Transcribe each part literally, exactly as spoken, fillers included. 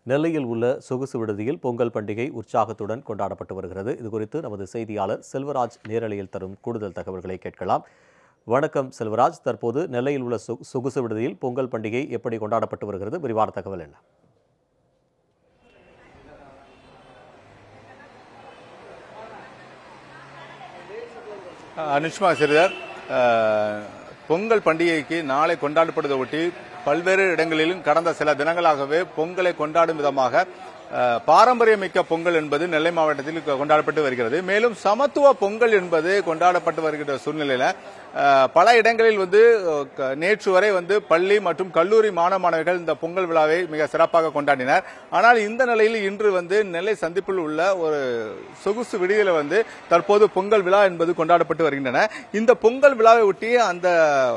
நெல்லையில் உள்ள சொகுசு விடுதியில் பொங்கல் பண்டிகை உற்சாகத்துடன் கொண்டாடப்பட்டு வருகிறது. இதுகுறித்து நமது செய்தியாளர் செல்வராஜ் நேரலையில் தரும் கூடுதல் தகவல்களை கேட்கலாம். வணக்கம் செல்வராஜ், தற்போது நெல்லையில் உள்ள சொகுசு விடுதியில் பொங்கல் பண்டிகை எப்படி கொண்டாடப்பட்டு வருகிறது? விரிவான தகவல் என்ன? நிச்சயமாக சிறிதர், பொங்கல் பண்டிகைக்கு நாளை கொண்டாடப்படுவதை ஒட்டி பல்வேறு இடங்களிலும் கடந்த சில தினங்களாகவே பொங்கலை கொண்டாடும் விதமாக பாரம்பரியமிக்க பொங்கல் என்பது நெல்லை மாவட்டத்தில் கொண்டாடப்பட்டு வருகிறது. மேலும் சமத்துவ பொங்கல் என்பது கொண்டாடப்பட்டு வருகின்ற சூழ்நிலையில பல இடங்களில் வந்து நேற்று வரை வந்து பள்ளி மற்றும் கல்லூரி மாணவ மாணவிகள் இந்த பொங்கல் விழாவை மிக சிறப்பாக கொண்டாடினர். ஆனால் இந்த நிலையில் இன்று வந்து நெல்லை சந்திப்பில் உள்ள ஒரு சொகுசு விடுதியில வந்து தற்போது பொங்கல் விழா என்பது கொண்டாடப்பட்டு வருகின்றன. இந்த பொங்கல் விழாவை ஒட்டி அந்த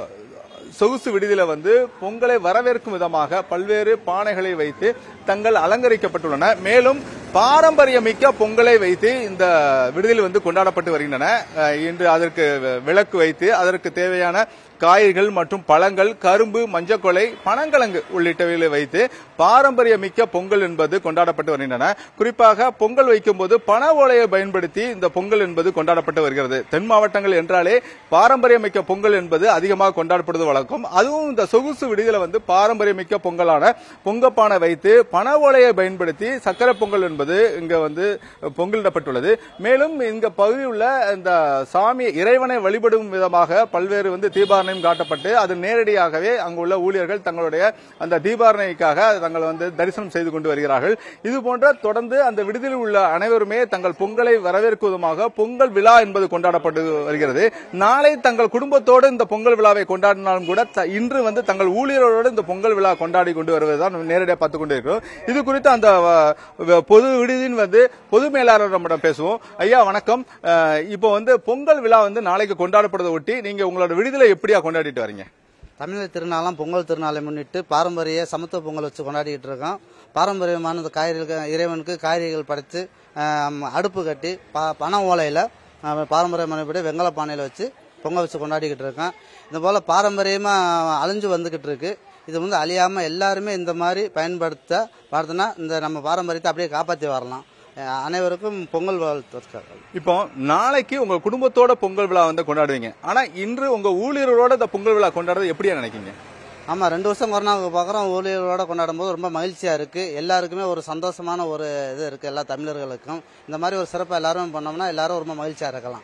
சொகுசு விடுதியில வந்து பொங்கலை வரவேற்கும் விதமாக பல்வேறு பானைகளை வைத்து தங்கள் அலங்கரிக்கப்பட்டுள்ளன. மேலும் பாரம்பரியமிக்க பொங்கலை வைத்து இந்த விடுதியில் வந்து கொண்டாடப்பட்டு வருகின்றன. இன்று அதற்கு விளக்கு வைத்து அதற்கு தேவையான காய்கறிகள் மற்றும் பழங்கள், கரும்பு, மஞ்சக்கொலை, பனங்கிழங்கு உள்ளிட்டவைகளை வைத்து பாரம்பரியமிக்க பொங்கல் என்பது கொண்டாடப்பட்டு வருகின்றன. குறிப்பாக பொங்கல் வைக்கும் போது பனை ஓலையை பயன்படுத்தி இந்த பொங்கல் என்பது கொண்டாடப்பட்டு வருகிறது. தென் மாவட்டங்கள் என்றாலே பாரம்பரியமிக்க பொங்கல் என்பது அதிகமாக கொண்டாடப்படுவது வழக்கம். அதுவும் இந்த சொகுசு விடுதியில வந்து பாரம்பரியமிக்க பொங்கலான பொங்கப்பானை வைத்து பனை ஓலையை பயன்படுத்தி சக்கரை பொங்கல் என்பது இங்க வந்து பொங்கலிடப்பட்டுள்ளது. மேலும் இங்க பகுதியில் உள்ள இந்த சாமி இறைவனை வழிபடும் விதமாக பல்வேறு வந்து தீபாரணை காட்டப்பட்டு அது நேரடியாகவே அங்குள்ள ஊழியர்கள் தங்களுடைய அந்த தீபாரணைக்காக தங்கள் வந்து தரிசனம் செய்து கொண்டு வருகிறார்கள். இது போன்ற தொடர்ந்து அந்த விடுதியில் உள்ள அனைவருமே தங்கள் பொங்கலை வரவேற்குவதாக பொங்கல் விழா என்பது கொண்டாடப்பட்டு வருகிறது. நாளை தங்கள் குடும்பத்தோடு இந்த பொங்கல் விழாவை கொண்டாடினாலும் கூட இன்று வந்து தங்கள் ஊழியர்களோடு இந்த பொங்கல் விழா கொண்டாடி கொண்டு வருவதுதான் நேரடியாக பார்த்துக் கொண்டு இருக்கிறோம். இது குறித்து அந்த பொது விடுதியின் வந்து பொது மேலாளர் நம்மிடம் பேசுவோம். ஐயா வணக்கம். இப்போ வந்து பொங்கல் விழா வந்து நாளைக்கு கொண்டாடப்படுவதை ஒட்டி நீங்க உங்களோட விடுதியில எப்படியா கொண்டாடிட்டு வரீங்க? தமிழர் திருநாளாம் பொங்கல் திருநாளை முன்னிட்டு பாரம்பரிய சமத்துவ பொங்கல் வச்சு கொண்டாடிட்டு இருக்கோம். பாரம்பரியமான காய்கறிகள் இறைவனுக்கு காய்கறிகள் படைத்து அடுப்பு கட்டி பனை ஓலையில பாரம்பரிய முறைப்படி வெங்கல பானையில வச்சு பொங்கல் வச்சு கொண்டாடிக்கிட்டு இருக்கோம். இந்த போல பாரம்பரியமா அழிஞ்சு வந்துகிட்டு இருக்கு. இது வந்து அழியாம எல்லாருமே இந்த மாதிரி பயன்படுத்த பார்த்தோன்னா இந்த நம்ம பாரம்பரியத்தை அப்படியே காப்பாற்றி வரலாம். அனைவருக்கும் பொங்கல் வாழ்த்துக்கள். இப்போ நாளைக்கு உங்க குடும்பத்தோட பொங்கல் விழா வந்து கொண்டாடுவீங்க. ஆனா இன்று உங்க ஊழியர்களோட இந்த பொங்கல் விழா கொண்டாடுறது எப்படியா நினைக்கீங்க? ஆமா, ரெண்டு வருஷம் கொரோனாவுக்கு பாக்குறோம். ஊழியர்களோட கொண்டாடும் போது ரொம்ப மகிழ்ச்சியா இருக்கு. எல்லாருக்குமே ஒரு சந்தோஷமான ஒரு இது இருக்கு. எல்லா தமிழர்களுக்கும் இந்த மாதிரி ஒரு சிறப்பா எல்லாரும் பண்ணோம்னா எல்லாரும் ரொம்ப மகிழ்ச்சியா இருக்கலாம்.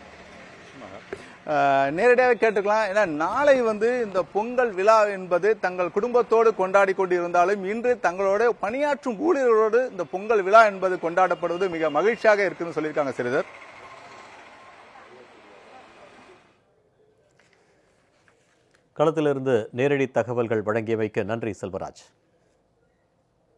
நேரடியாக கேட்டுக்கலாம். ஏன்னா நாளை வந்து இந்த பொங்கல் விழா என்பது தங்கள் குடும்பத்தோடு கொண்டாடி கொண்டிருந்தாலும் இன்று தங்களோட பணியாற்றும் ஊழியர்களோடு இந்த பொங்கல் விழா என்பது கொண்டாடப்படுவது மிக மகிழ்ச்சியாக இருக்குன்னு சொல்லியிருக்காங்க சிறிதர். களத்திலிருந்து நேரடி தகவல்கள் வழங்கியமைக்கு நன்றி செல்வராஜ்.